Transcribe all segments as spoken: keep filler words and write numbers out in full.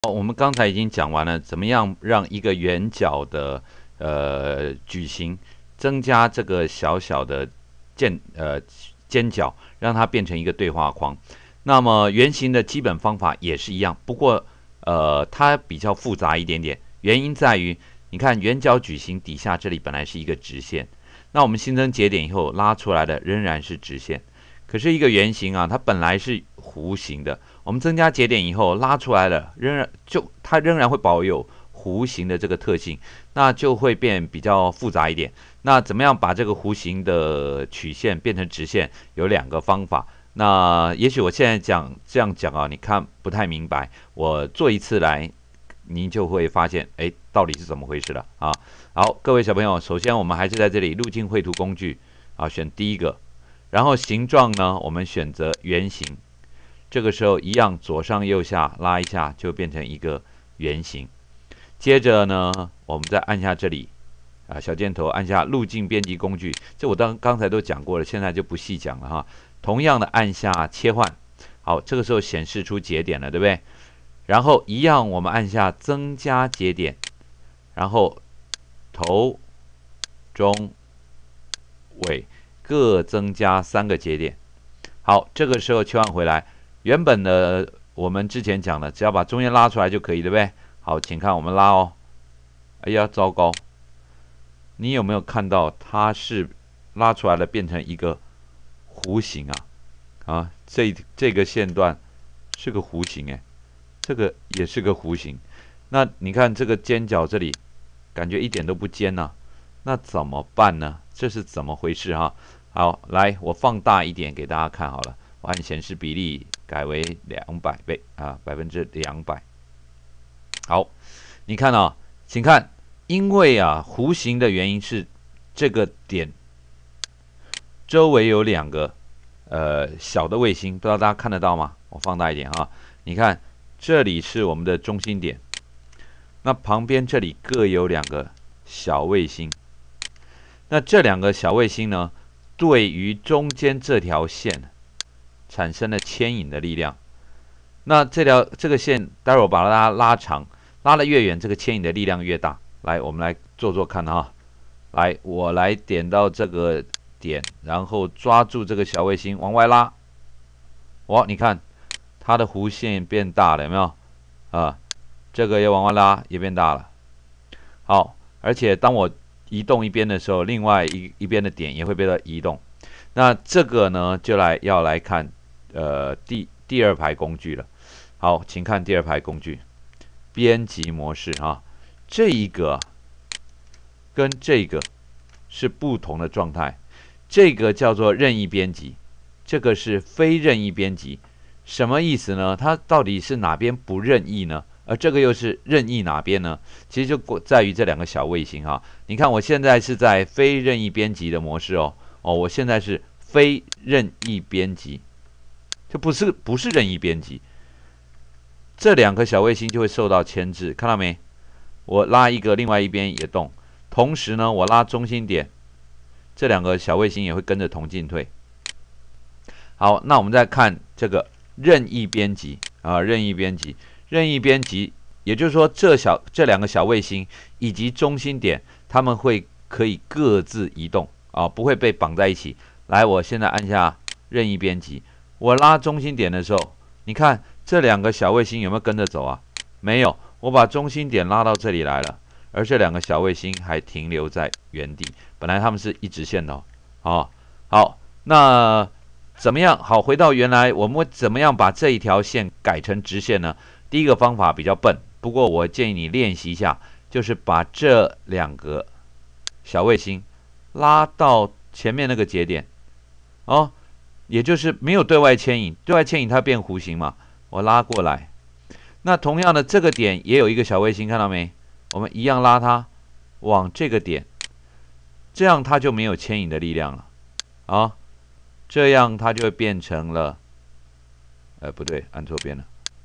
我们刚才已经讲完了，怎么样让一个圆角的呃矩形增加这个小小的尖呃尖角，让它变成一个对话框。那么圆形的基本方法也是一样，不过呃它比较复杂一点点，原因在于你看圆角矩形底下这里本来是一个直线，那我们新增节点以后拉出来的仍然是直线，可是一个圆形啊，它本来是弧形的。我们增加节点以后拉出来了，仍然就它仍然会保有弧形的这个特性，那就会变比较复杂一点。那怎么样把这个弧形的曲线变成直线？有两个方法。那也许我现在讲这样讲啊，你看不太明白，我做一次来，您就会发现，哎，到底是怎么回事了啊？好，各位小朋友，首先我们还是在这里路径绘图工具啊，选第一个，然后形状呢，我们选择圆形。这个时候一样，左上右下拉一下，就变成一个圆形。接着呢，我们再按下这里啊，小箭头按下路径编辑工具，这我刚刚才都讲过了，现在就不细讲了哈。同样的按下切换，好，这个时候显示出节点了，对不对？然后一样，我们按下增加节点，然后头、中、尾各增加三个节点。好，这个时候切换回来。原本的我们之前讲的，只要把中间拉出来就可以，对不对？好，请看我们拉哦。哎呀，糟糕！你有没有看到它是拉出来了，变成一个弧形啊？啊，这这个线段是个弧形哎，这个也是个弧形。那你看这个尖角这里，感觉一点都不尖呐、啊。那怎么办呢？这是怎么回事哈？好，来，我放大一点给大家看好了。我按显示比例改为两百倍啊，百分之两百。好，你看啊，请看，因为啊弧形的原因是这个点周围有两个呃小的卫星，不知道大家看得到吗？我放大一点啊，你看这里是我们的中心点，那旁边这里各有两个小卫星，那这两个小卫星呢，对于中间这条线产生了牵引的力量。那这条这个线，待会儿我把它拉长，拉得越远，这个牵引的力量越大。来，我们来做做看哈。来，我来点到这个点，然后抓住这个小卫星往外拉。哇，你看它的弧线变大了，有没有？啊，这个也往外拉，也变大了。好，而且当我移动一边的时候，另外一一边的点也会被它移动。那这个呢，就来要来看呃第第二排工具了。好，请看第二排工具，编辑模式啊，这一个跟这个是不同的状态，这个叫做任意编辑，这个是非任意编辑，什么意思呢？它到底是哪边不任意呢？而这个又是任意哪边呢？其实就在于这两个小卫星哈。你看，我现在是在非任意编辑的模式哦，哦，我现在是非任意编辑，这不是不是任意编辑。这两颗小卫星就会受到牵制，看到没？我拉一个，另外一边也动。同时呢，我拉中心点，这两个小卫星也会跟着同进退。好，那我们再看这个任意编辑啊，任意编辑，任意编辑，也就是说这小这两个小卫星以及中心点，它们会可以各自移动啊，不会被绑在一起。来，我现在按下任意编辑，我拉中心点的时候，你看。这两个小卫星有没有跟着走啊？没有，我把中心点拉到这里来了，而这两个小卫星还停留在原地。本来它们是一直线的哦。哦好，那怎么样？好，回到原来，我们怎么样把这一条线改成直线呢？第一个方法比较笨，不过我建议你练习一下，就是把这两个小卫星拉到前面那个节点，哦，也就是没有对外牵引，对外牵引它变弧形嘛。我拉过来，那同样的这个点也有一个小卫星，看到没？我们一样拉它往这个点，这样它就没有牵引的力量了啊，这样它就会变成了，呃，不对，按错边了。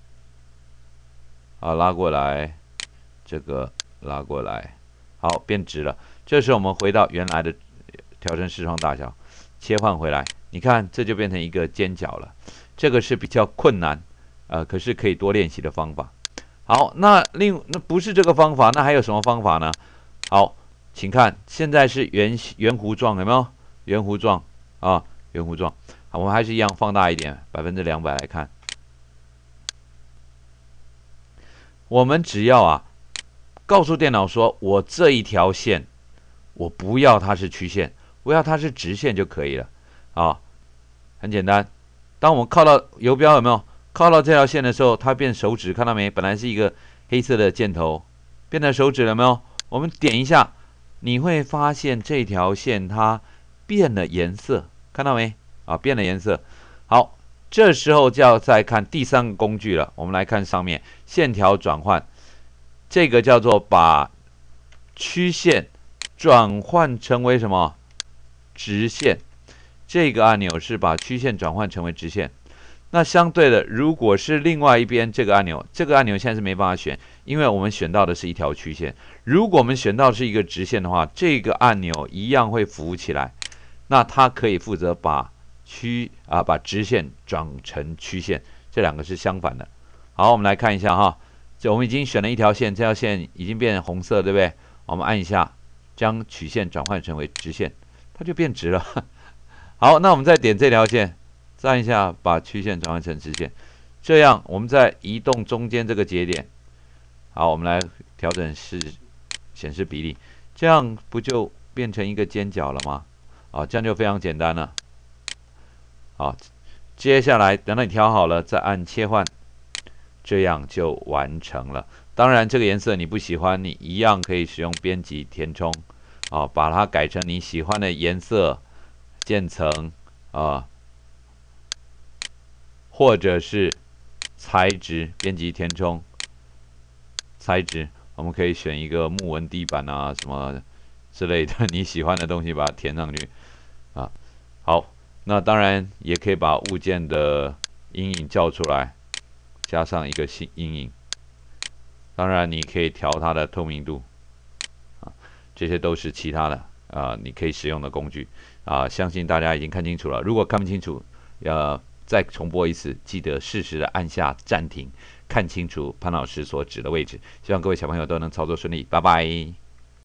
好，拉过来，这个拉过来，好，变直了。这时候我们回到原来的调整视窗大小，切换回来，你看这就变成一个尖角了。这个是比较困难。呃，可是可以多练习的方法。 好，那另那不是这个方法，那还有什么方法呢？好，请看，现在是圆圆弧状，有没有？圆弧状啊，圆弧状。好，我们还是一样放大一点，百分之两百来看。我们只要啊，告诉电脑说，我这一条线，我不要它是曲线，我要它是直线就可以了。啊，很简单。当我们靠到游标有没有？靠到这条线的时候，它变手指，看到没？本来是一个黑色的箭头，变成手指了没有？我们点一下，你会发现这条线它变了颜色，看到没？啊，变了颜色。好，这时候就要再看第三个工具了。我们来看上面线条转换，这个叫做把曲线转换成为什么？直线。这个按钮是把曲线转换成为直线。那相对的，如果是另外一边这个按钮，这个按钮现在是没办法选，因为我们选到的是一条曲线。如果我们选到是一个直线的话，这个按钮一样会浮起来。那它可以负责把曲啊把直线转成曲线，这两个是相反的。好，我们来看一下哈，这我们已经选了一条线，这条线已经变红色，对不对？我们按一下，将曲线转换成为直线，它就变直了。好，那我们再点这条线。再按一下，把曲线转换成直线，这样我们再移动中间这个节点。好，我们来调整是显示比例，这样不就变成一个尖角了吗？啊，这样就非常简单了。好，接下来等到你调好了，再按切换，这样就完成了。当然，这个颜色你不喜欢，你一样可以使用编辑填充，啊，把它改成你喜欢的颜色、渐层啊。或者是材质编辑填充材质，我们可以选一个木纹地板啊什么之类的你喜欢的东西，把它填上去啊。好，那当然也可以把物件的阴影叫出来，加上一个新阴影。当然你可以调它的透明度啊，这些都是其他的啊你可以使用的工具啊。相信大家已经看清楚了，如果看不清楚，呃。再重播一次，记得适时的按下暂停，看清楚潘老师所指的位置。希望各位小朋友都能操作顺利，拜拜。